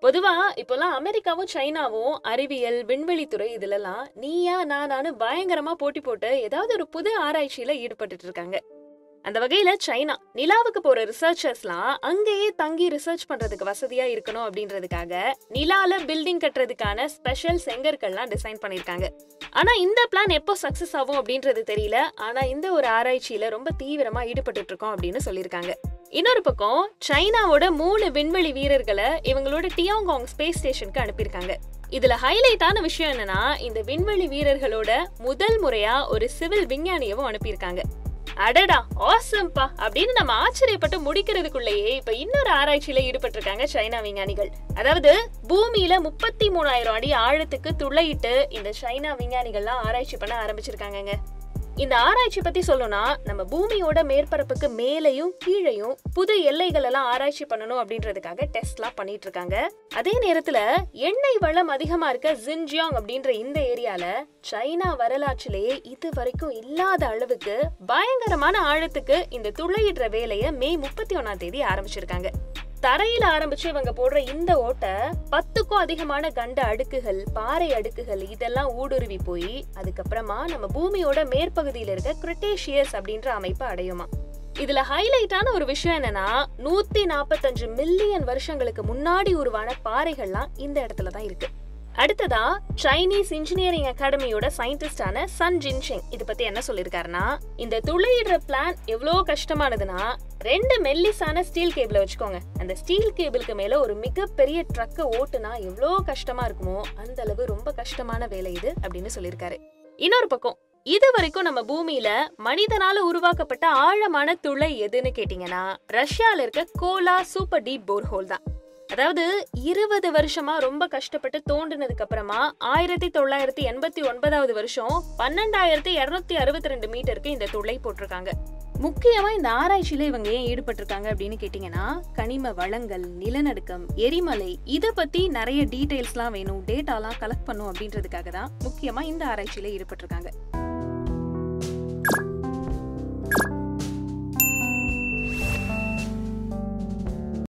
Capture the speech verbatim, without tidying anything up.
பொதுவா இப்போலாம் அமெரிக்காவும் சைனாவும் அறிவியல் விண்வெளித்துறை இதுலலாம் நீயா நானானு பயங்கரமா போட்டி போட்டு ஏதாவது ஒரு புது ஆராய்ச்சியில ஈடுபட்டு இருக்காங்க. அந்த வகையில சைனா நிலாவுக்கு போற ரிசர்ச்சர்ஸ்லாம் அங்கேயே தங்கி ரிசர்ச் பண்றதுக்கு வசதியா இருக்கணும் அப்படின்றதுக்காக நிலால பில்டிங் கட்டுறதுக்கான ஸ்பெஷல் செங்கற்கள்லாம் டிசைன் பண்ணிருக்காங்க. ஆனா இந்த பிளான் எப்போ சக்சஸ் ஆகும் அப்படின்றது தெரியல. ஆனா இந்த ஒரு ஆராய்ச்சியில ரொம்ப தீவிரமா ஈடுபட்டு இருக்கோம் அப்படின்னு சொல்லியிருக்காங்க. இன்னொரு பக்கம் சைனாவோட மூணு விண்வெளி வீரர்களை இவங்களோட டியாங்காங் ஸ்பேஸ் ஸ்டேஷனுக்கு அனுப்பியிருக்காங்க. இதுல ஹைலைட்டான விஷயம் என்னன்னா, இந்த விண்வெளி வீரர்களோட முதல் முறையா ஒரு சிவில் விஞ்ஞானியவும் அனுப்பியிருக்காங்க. அடடா ஆசம்பா அப்படின்னு நம்ம ஆச்சரியப்பட்டு முடிக்கிறதுக்குள்ளேயே இப்ப இன்னொரு ஆராய்ச்சியில ஈடுபட்டு இருக்காங்க சைனா விஞ்ஞானிகள். அதாவது பூமியில முப்பத்தி மூணாயிரம் அடி ஆழத்துக்கு துளையிட்டு இந்த சைனா விஞ்ஞானிகள்லாம் ஆராய்ச்சி பண்ண ஆரம்பிச்சிருக்காங்க. இந்த ஆராய்ச்சி பத்தி சொல்லணும்னா, நம்ம பூமியோட மேற்பரப்புக்கு மேலையும் கீழையும் புது எல்லைகள் எல்லாம் ஆராய்ச்சி பண்ணணும் அப்படின்றதுக்காக டெஸ்ட் எல்லாம் பண்ணிட்டு இருக்காங்க. அதே நேரத்துல எண்ணெய் வளம் அதிகமா இருக்க ஜின்ஜியாங் அப்படின்ற இந்த ஏரியால சைனா வரலாற்றிலேயே இது வரைக்கும் இல்லாத அளவுக்கு பயங்கரமான ஆழத்துக்கு இந்த துளையிடுற வேலையை மே முப்பத்தி ஒன்னாம் தேதி ஆரம்பிச்சிருக்காங்க. தரையில ஆரம்பிச்சு இவங்க போடுற இந்த ஓட்டை பத்துக்கும் அதிகமான கண்ட அடுக்குகள், பாறை அடுக்குகள் இதெல்லாம் ஊடுருவி போய் அதுக்கப்புறமா நம்ம பூமியோட மேற்பகுதியில இருக்க கிரிட்டேஷியஸ் அப்படின்ற அமைப்பு அடையுமா. இதுல ஹைலைட்டான ஒரு விஷயம் என்னன்னா, நூத்தி நாப்பத்தஞ்சு மில்லியன் வருஷங்களுக்கு முன்னாடி உருவான பாறைகள்லாம் இந்த இடத்துலதான் இருக்கு. அடுத்ததா சைனீஸ் இன்ஜினியரிங் அகாடமியோட சயின்டிஸ்டான சன் ஜின்ஷெங் இது பத்தி என்ன சொல்லிருக்காருன்னா, இந்த துளையிடுற பிளான் எவ்வளவு கஷ்டமானதுன்னா, ரெண்டு மெல்லிசான ஸ்டீல் கேபிள வச்சுக்கோங்க. அந்த ஸ்டீல் கேபிளுக்கு மேல ஒரு மிகப்பெரிய ட்ரக்க ஓட்டுனா எவ்வளவு கஷ்டமா இருக்குமோ அந்த அளவு ரொம்ப கஷ்டமான வேலை இது அப்படின்னு சொல்லியிருக்காரு. இன்னொரு பக்கம் இது வரைக்கும் நம்ம பூமியில மனிதனால உருவாக்கப்பட்ட ஆழமான துளை எதுன்னு கேட்டீங்கன்னா, ரஷ்யால இருக்க கோலா சூப்பர் டீப் போர்ஹோல் தான். அதாவது இருபது வருஷமா ரொம்ப கஷ்டப்பட்டு தோண்டினதுக்கு அப்புறமா ஆயிரத்தி தொள்ளாயிரத்தி எண்பத்தி ஒன்பதாவது வருஷம் பன்னெண்டாயிரத்தி இருநூத்தி அறுபத்தி ரெண்டு மீட்டருக்கு இந்த துளை போட்டிருக்காங்க. முக்கியமா இந்த ஆராய்ச்சியில இவங்க ஏன் ஈடுபட்டிருக்காங்க அப்படின்னு கேட்டீங்கன்னா, கனிம வளங்கள், நிலநடுக்கம், எரிமலை இத பத்தி நிறைய டீடைல்ஸ் எல்லாம் வேணும், டேட்டாலாம் கலெக்ட் பண்ணும் அப்படின்றதுக்காக தான் முக்கியமா இந்த ஆராய்ச்சியில ஈடுபட்டிருக்காங்க.